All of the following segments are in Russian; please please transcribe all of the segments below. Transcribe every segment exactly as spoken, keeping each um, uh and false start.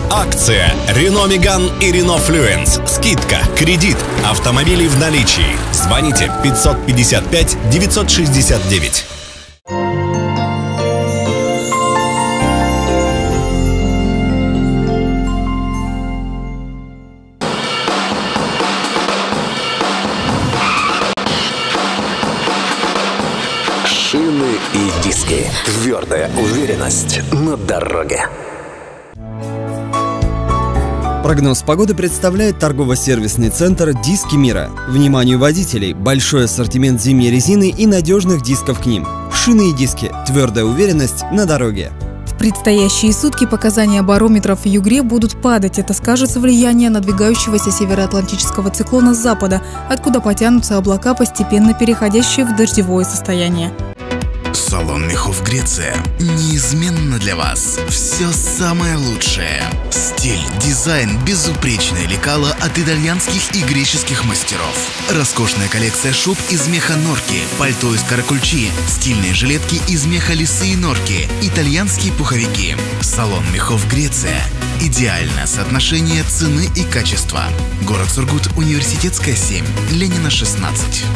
Акция Renault Megane и Renault Fluence. Скидка, кредит, автомобили в наличии. Звоните пятьсот пятьдесят пять девятьсот шестьдесят девять. Шины и диски. Твердая уверенность на дороге. Прогноз погоды представляет торгово-сервисный центр «Диски Мира». Вниманию водителей! Большой ассортимент зимней резины и надежных дисков к ним. Шины и диски. Твердая уверенность на дороге. В предстоящие сутки показания барометров в Югре будут падать. Это скажется влияние надвигающегося североатлантического циклона с запада, откуда потянутся облака, постепенно переходящие в дождевое состояние. Салон мехов Греция. Неизменно для вас. Все самое лучшее. Стиль, дизайн, безупречное лекало от итальянских и греческих мастеров. Роскошная коллекция шуб из меха норки, пальто из каракульчи, стильные жилетки из меха лисы и норки, итальянские пуховики. Салон мехов Греция. Идеальное соотношение цены и качества. Город Сургут, Университетская, семь, Ленина, шестнадцать.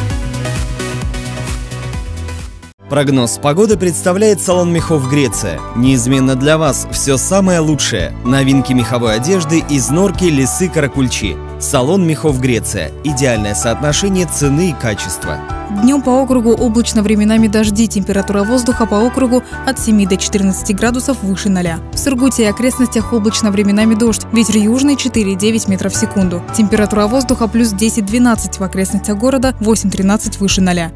Прогноз погоды представляет салон мехов Греция. Неизменно для вас все самое лучшее. Новинки меховой одежды из норки, лисы, каракульчи. Салон мехов Греция. Идеальное соотношение цены и качества. Днем по округу облачно, временами дожди. Температура воздуха по округу от семи до четырнадцати градусов выше ноля. В Сургуте и окрестностях облачно, временами дождь. Ветер южный четыре-девять метров в секунду. Температура воздуха плюс десять-двенадцать в окрестностях города, восемь-тринадцать выше ноля.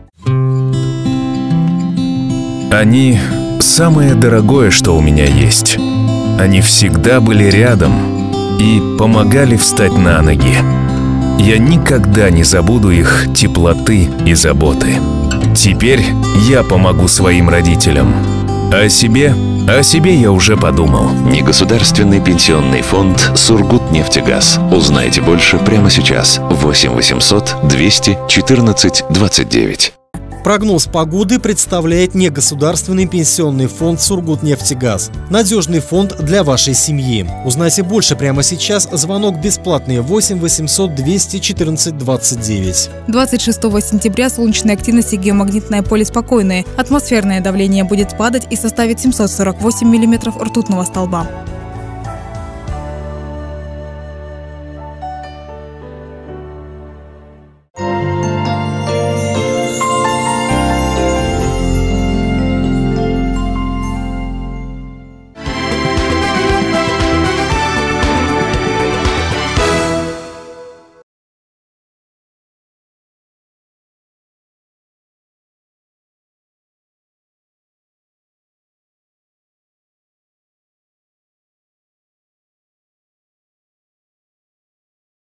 Они – самое дорогое, что у меня есть. Они всегда были рядом и помогали встать на ноги. Я никогда не забуду их теплоты и заботы. Теперь я помогу своим родителям. А о себе, о себе я уже подумал. Негосударственный пенсионный фонд «Сургутнефтегаз». Узнайте больше прямо сейчас. восемь восемьсот двести четырнадцать двадцать девять. Прогноз погоды представляет негосударственный пенсионный фонд «Сургутнефтегаз». Надежный фонд для вашей семьи. Узнайте больше прямо сейчас. Звонок бесплатный восемь восемьсот двести четырнадцать двадцать девять. двадцать шестого сентября солнечная активность и геомагнитное поле спокойные. Атмосферное давление будет падать и составит семьсот сорок восемь миллиметров ртутного столба.